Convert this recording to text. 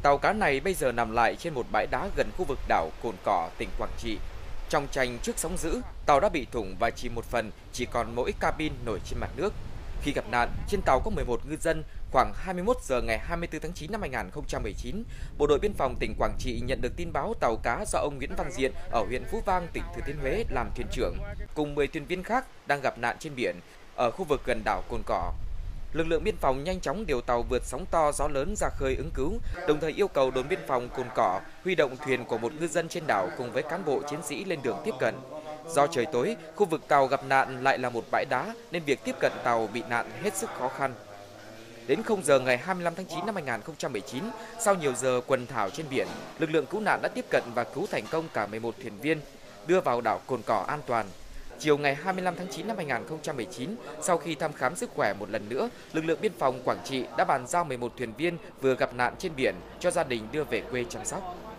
Tàu cá này bây giờ nằm lại trên một bãi đá gần khu vực đảo Cồn Cỏ, tỉnh Quảng Trị. Trong tranh trước sóng dữ, tàu đã bị thủng và chìm một phần, chỉ còn mỗi cabin nổi trên mặt nước. Khi gặp nạn, trên tàu có 11 ngư dân. Khoảng 21 giờ ngày 24 tháng 9 năm 2019, Bộ đội Biên phòng tỉnh Quảng Trị nhận được tin báo tàu cá do ông Nguyễn Văn Diện ở huyện Phú Vang, tỉnh Thừa Thiên Huế làm thuyền trưởng, cùng 10 thuyền viên khác đang gặp nạn trên biển ở khu vực gần đảo Cồn Cỏ. Lực lượng biên phòng nhanh chóng điều tàu vượt sóng to gió lớn ra khơi ứng cứu, đồng thời yêu cầu đồn biên phòng Cồn Cỏ huy động thuyền của một ngư dân trên đảo cùng với cán bộ chiến sĩ lên đường tiếp cận. Do trời tối, khu vực tàu gặp nạn lại là một bãi đá nên việc tiếp cận tàu bị nạn hết sức khó khăn. Đến 0 giờ ngày 25 tháng 9 năm 2019, sau nhiều giờ quần thảo trên biển, lực lượng cứu nạn đã tiếp cận và cứu thành công cả 11 thuyền viên, đưa vào đảo Cồn Cỏ an toàn. Chiều ngày 25 tháng 9 năm 2019, sau khi thăm khám sức khỏe một lần nữa, lực lượng biên phòng Quảng Trị đã bàn giao 11 thuyền viên vừa gặp nạn trên biển cho gia đình đưa về quê chăm sóc.